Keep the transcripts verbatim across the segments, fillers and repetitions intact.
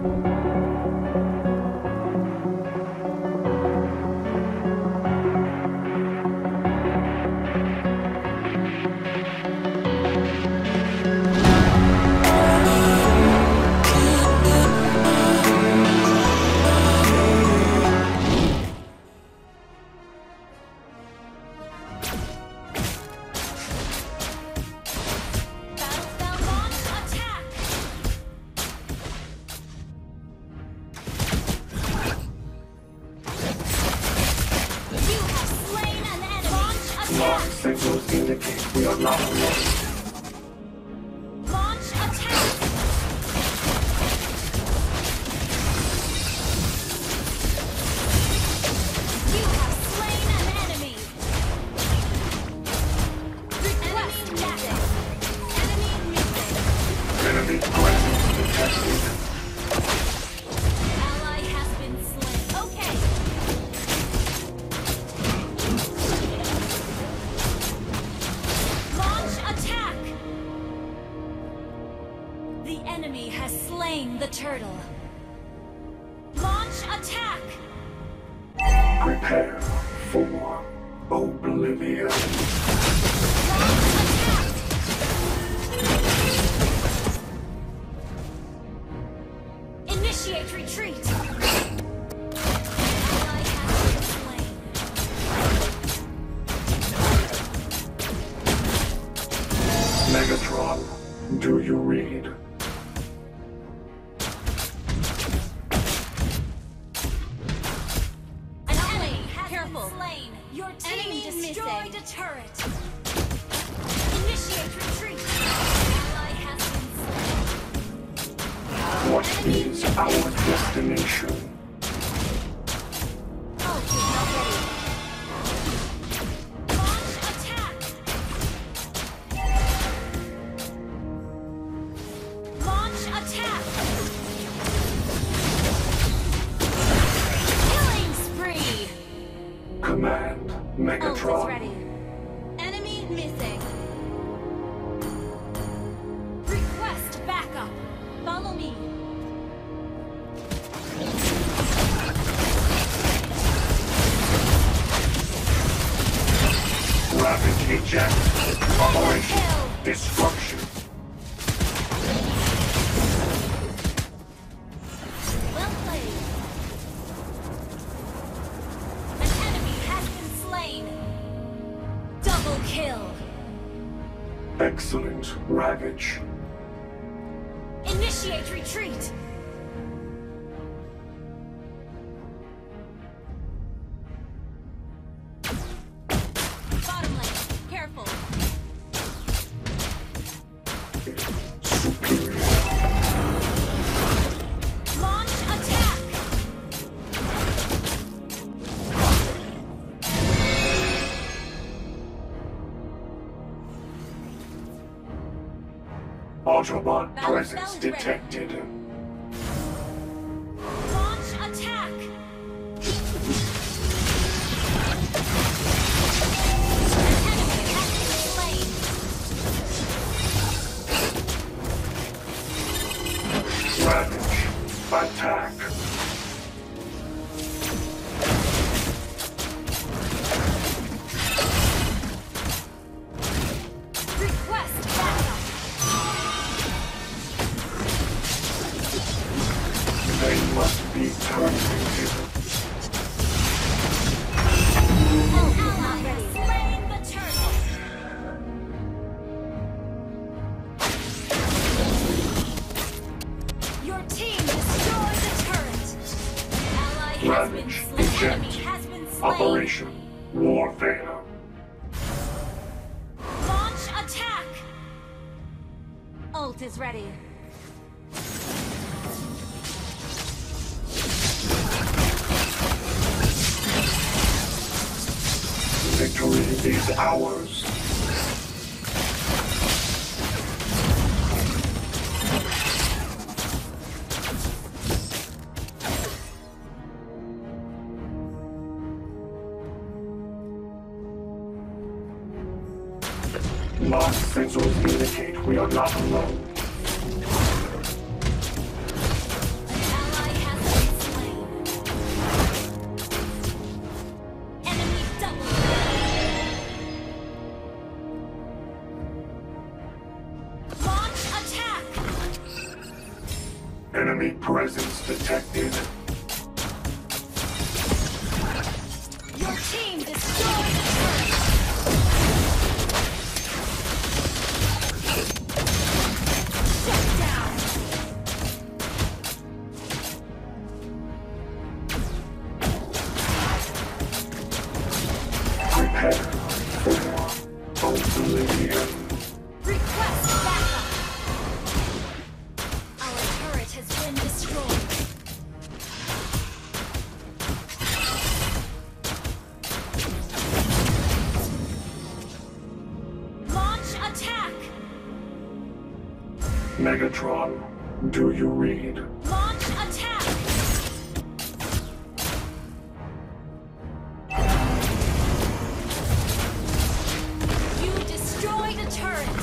Signals indicate we are not alone. Launch attack! You have slain an enemy! Request missing! Enemy missing! Enemy presence detected. Ally has been slain. Okay! The enemy has slain the turtle. Launch attack! Prepare for oblivion. Launch attack! Initiate retreat! Ally has been slain. Megatron, do you read? Slain. Your team enemy destroyed missing. A turret. Initiate retreat. Ally has been slain. What enemy is our destination? Oh, she's not ready. Launch attack. Launch attack. Killing spree. Command, Megatron. Ult is ready. Enemy missing. Request backup. Follow me. Rapid eject. Operation Destruction. Well played. Double kill. Excellent, Ravage. Initiate retreat. Bottom lane, careful. Superior. Launch attack. Autobot Battle presence spell detected. Launch attack. Enemy has been slain. Ravage. Attack. Request backup. They must be terminated. Ally has slain the turtle. Your team destroyed the turret. Ally has been Ravage. slain. Enemy Eject. has been slain. Operation Warfare. Launch attack. Ult is ready. Victory is ours. Lost sensors indicate we are not alone. An Enemy presence detected. Your team destroyed the turret. Shut down. Prepare for oblivion. Request backup. Our turret has been destroyed. Launch attack. Megatron, do you read? Launch attack. You destroyed a turret.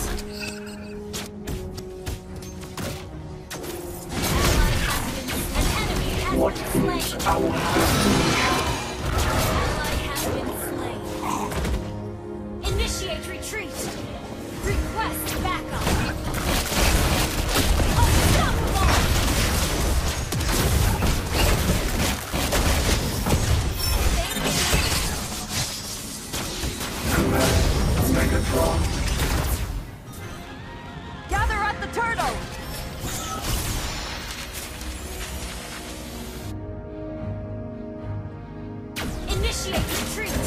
Ally has been, an enemy has What been is slain. our destination? Ally has been slain. Initiate retreat. Request backup. Unstoppable. Command Megatron. Gather at the turtle. Initiate retreat.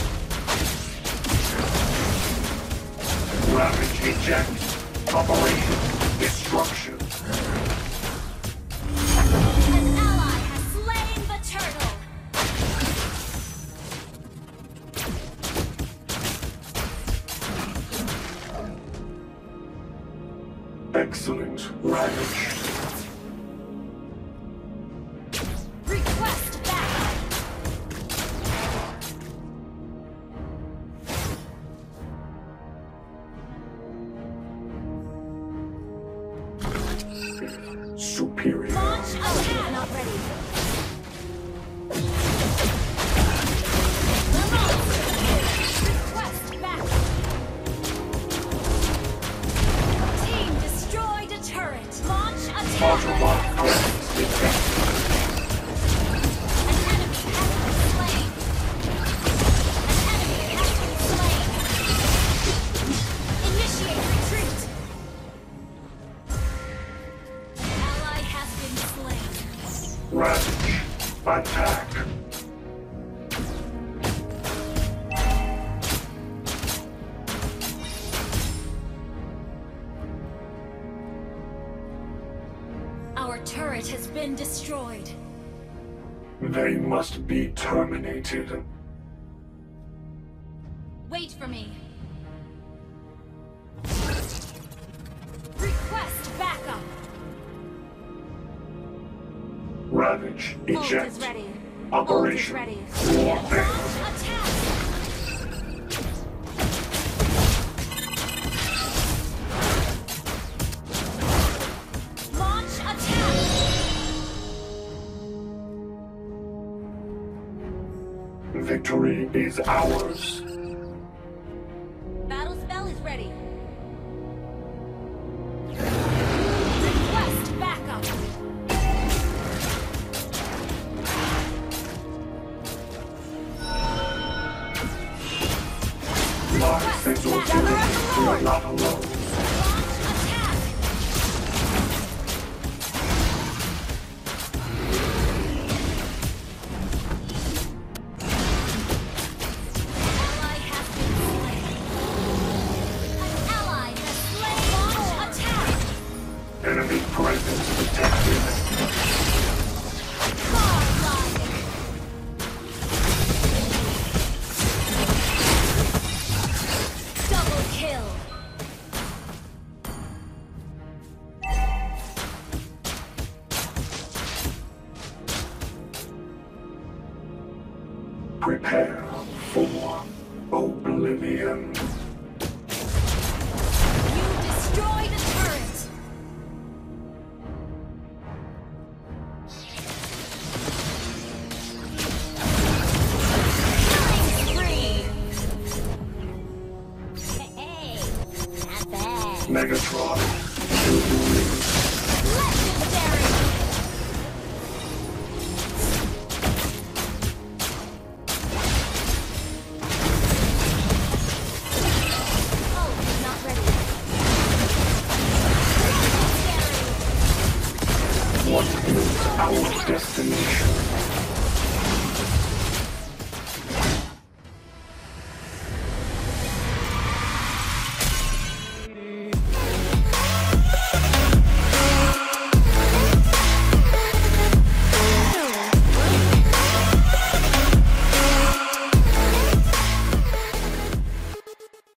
Ravage eject. Operation destruction. An ally has slain the turtle. Excellent, Ravage. Request backup. Superior. Launch attack. Not ready. Request backup. Team destroyed a turret. Launch attack. Autobot presence detected. An enemy has been slain. An enemy has been slain. Initiate retreat. Ally has been slain. Ravage. Attack. Our turret has been destroyed. They must be terminated. Wait for me. Request backup. Ravage Ult eject. is ready. Operation Ult is ready. warfare. Launch attack. Launch attack. Victory is ours. Battle spell is ready. Request backup. My fatal fury, we are not alone. Launch attack. Ally has been slain. An ally has slain. Launch attack. Enemy presence detected. Godlike. Double kill. Prepare for oblivion. You destroyed a turret. Killing spree. Hey, not bad. Megatron, do you read? Legendary. our destination.